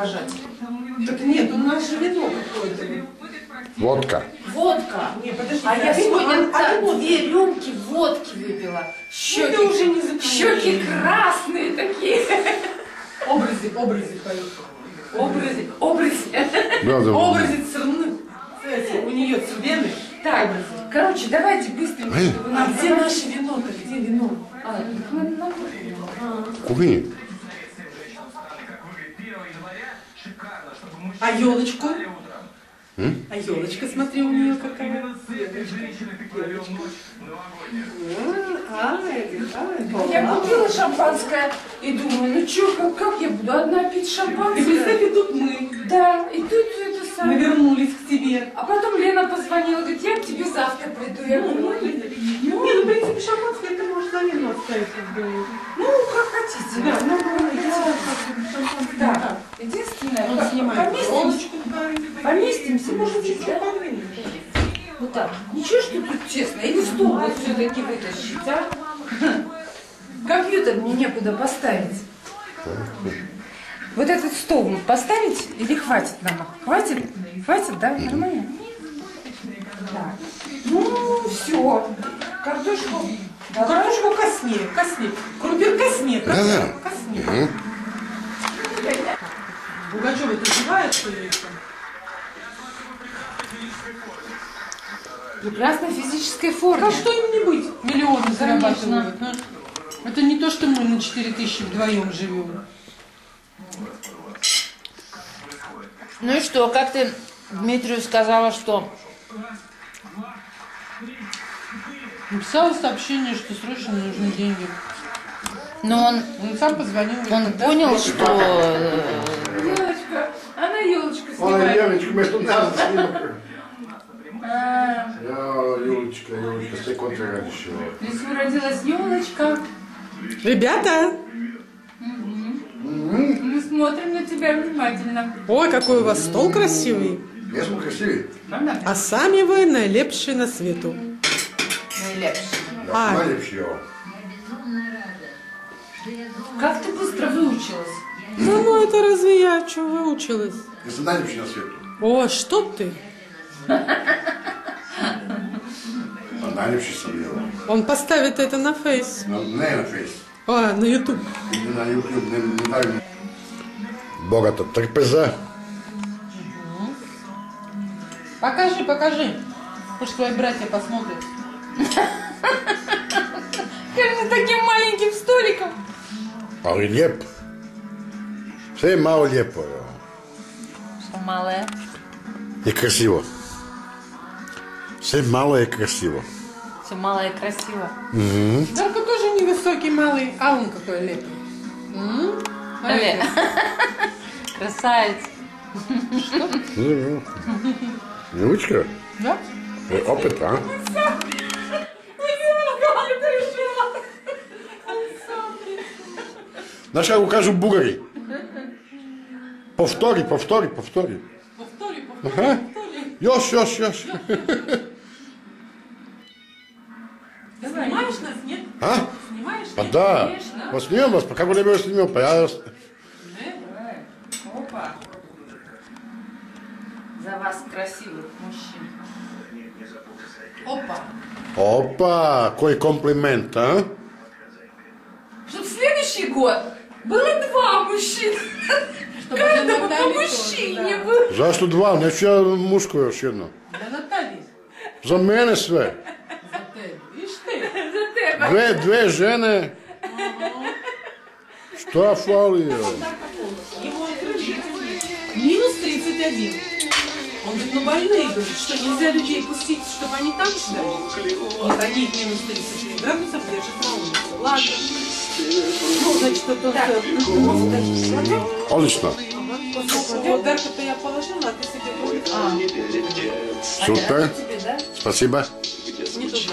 рукопожатия. Так нет, у нас же вино какое-то. Водка. Водка. Не, подожди. А я сегодня так 2 рюмки водки выпила. Щеки уже не запомнила. Щеки красные такие. Образы поют. Образы. Да, да. Образы церны. Кстати, у нее цервены. Так, короче, давайте быстренько. чтобы А нам где наше вино-то? Где вино? В кухне. А елочку? А елочка, смотри, у нее какая. Я купила шампанское и думаю, ну что, как я буду одна пить И шампанское? представь, тут мы. Да, и тут это Мы самое. вернулись к тебе. А потом Лена позвонила, говорит, я к тебе завтра приду. Я говорю, Не, ну, в принципе, шампанское ты можешь на вино оставить. ну, как хотите. Да, ну, Да, единственное, Он снимает поместимся, может быть, да? Вот так. Ничего, что тут тесно. Или стул вот все-таки вытащить, а? Компьютер мне некуда поставить. Вот этот стол поставить или хватит нам? Хватит? Хватит, да? Нормально? Так. Ну, все. Картошку. Картошку коснее. Крупер коснее. Да. Коснее. Пугачева, ты живая, что ли? В прекрасной физической форме. А что им не быть? Миллионы зарабатывают. А? Это не то, что мы на 4000 вдвоем живем. Ну и что, как ты Дмитрию сказала, что... Написала сообщение, что срочно нужны деньги. Но Он сам позвонил. он понял, что... Елочка, она елочку Она снимает. Яночка, между нас снимок. А, Юлечка, с той контррадищего. то есть родилась елочка. Ребята! Мы смотрим на тебя внимательно. Ой, какой у вас стол красивый. Я сам красивый. Правда? А самі ви найлепші на світу. Найлепше. А. Налепший его. Как ты быстро выучилась? Ну, это разве я что выучилась? Если налепший на свету. О, что ты? А налепший себе. Он поставит это на фейс. Не на фейс. А, на ютуб. Не на YouTube, не дай. Богата трапеза. Покажи. Пусть твои братья посмотрят. Как таким маленьким столиком? Ali lijep. Sve je malo lijepo. Что малое? I krasivo. Sve malo je krasivo. Все малое и красиво. Дарко тоже невысокий, малый, а он какой лепый. Але. Красавец. Julička? Да? Opet, a? Znaš kako kažu Bugari? Повтори. Повтори. Ага. Još. Ты снимаешь нас, нет? А? Снимаешь? Pa da. Pa snijem vas, pa kako ne bi vas snimio? Pa ja... Опа. За вас красивых мужчин. Опа. Opa, koji kompliment, a? Чтоб в следующий год было 2 мужчины. Каждому по мужчине было. Zašto dva? Neću ja muško još jedno. Для Натальи. Za mene sve. За тебе. Ишь ты. За тебе. Dve žene. Šta fali? Ему минус 31. Он говорит, ну больные, говорит, что нельзя людей пустить, чтобы они там ждали. Вот они минус 30 градусов держат на улице. Ладно. Ну, значит, это Odlično. вот Дарку-то я положила, а ты себе будешь. Super. Тебе, да? Spasiba. Не туда.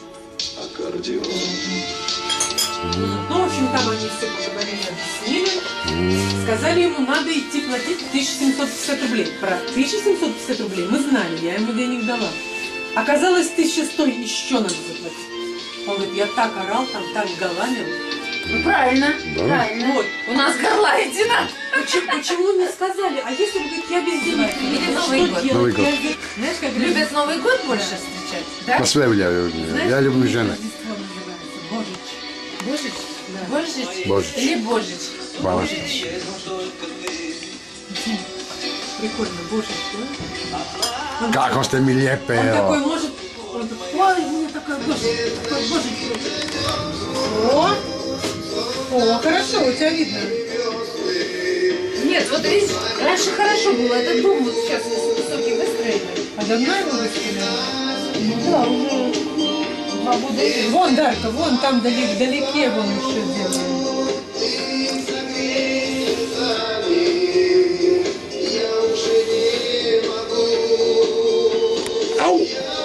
Ну, в общем, там они все поговорили, объяснили. Сказали ему, надо идти платить 1750 рублей. Про 1750 рублей мы знали, я ему денег дала. Оказалось, 1100 еще надо заплатить. Он говорит, я так орал, там так галанил. Ну правильно, Да? правильно. Вот. У нас горланить не надо. Почему не сказали? А если бы я без денег Или приеду, Новый что год. делать? Новый год. Знаешь, как Любят Новый год больше встречать, да? Посвявляю. Я люблю жену. Рождество называется? Божич. Божич? Божич. Божич? Или Божич? Божич. Прикольно, Божич, да? Как он ми лепе. Он такой может... Он такой, ой, у меня такой Божич. Такой Божич. О, хорошо, у тебя видно. Нет, вот видишь, раньше хорошо было. Этот дом вот сейчас высокий выстроенный. А давно его выстроили? Ну да, уже 2 года. Вон, Дарка, вон там вдалеке вон еще делают. Ау!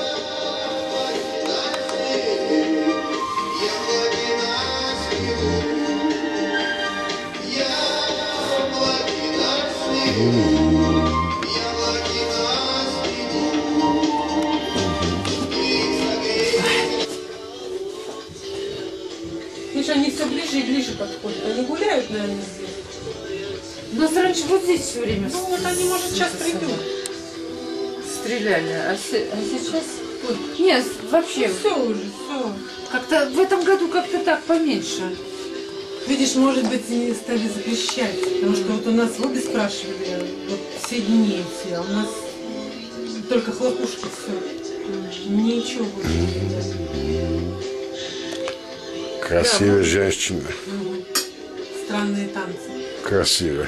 Видишь, они все ближе и ближе подходят. Они гуляют, наверное, здесь. У нас раньше вот здесь все время Ну вот они, может, сейчас придут. стреляли, а сейчас... Нет, вообще, Все уже, все. как-то в этом году как-то так поменьше. Видишь, может быть, и стали запрещать. Потому что вот у нас в обе спрашивали, вот все дни все, а у нас только хлопушки все. Ничего больше. Красивая женщина. Странные танцы. Красивая.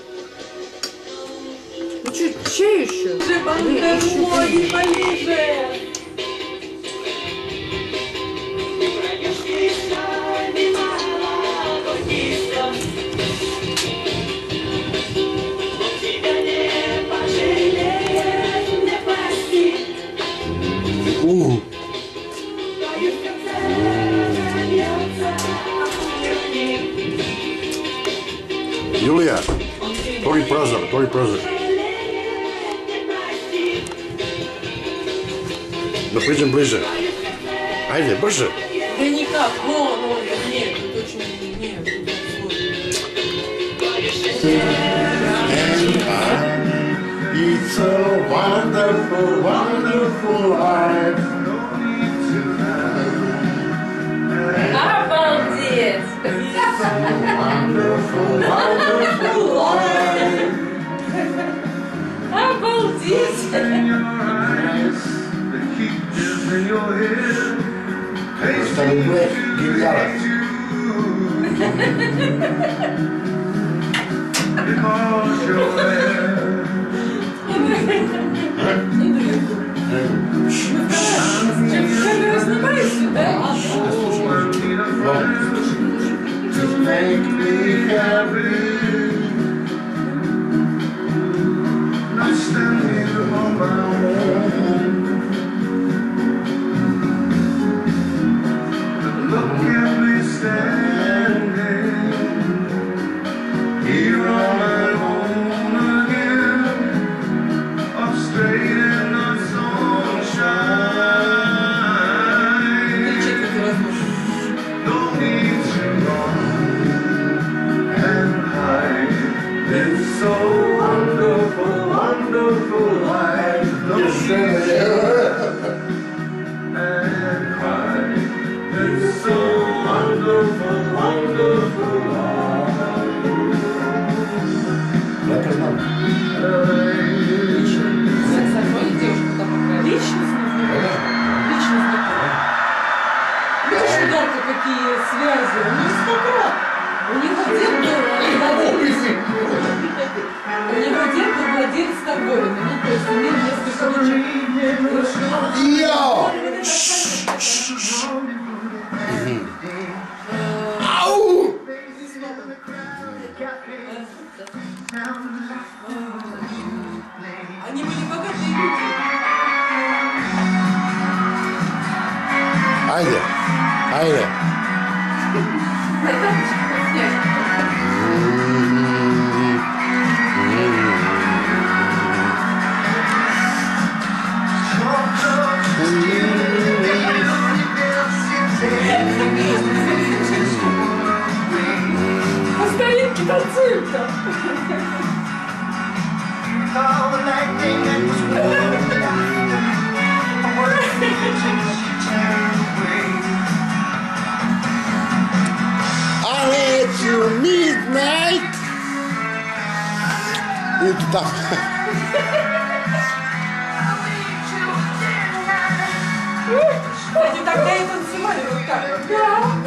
Ну что, чай еще? Бандермой, полиже! Юлия, твой прозор, твой прозор. Ну, пойдем ближе. Айди, ближе. Да никак, вон, нет, тут очень, нет. It's a wonderful, wonderful life. Обалдеть! Wonderful, wonderful life. Обалдеть! Esta mujer genial. Камера снимает сюда? To make me happy. I stand here on my own. Look at me standing here on my own again, up straight in the sunshine. Don't need to run and hide. It's so wonderful, wonderful life. Don't need to run and hide. It's so wonderful, wonderful life. Личность нужна. Личность такая. Видишь, у Дарка какие связи? У них стократ. У него дед был владелец. У него дед был владелец торговины. Ну, то есть имел несколько точек. Йо! Ау! Они были богатые люди. Айде, айде. По старинке танцуем-то. you need, mate? И так. Кстати, тогда и танцевали вот так вот. Да.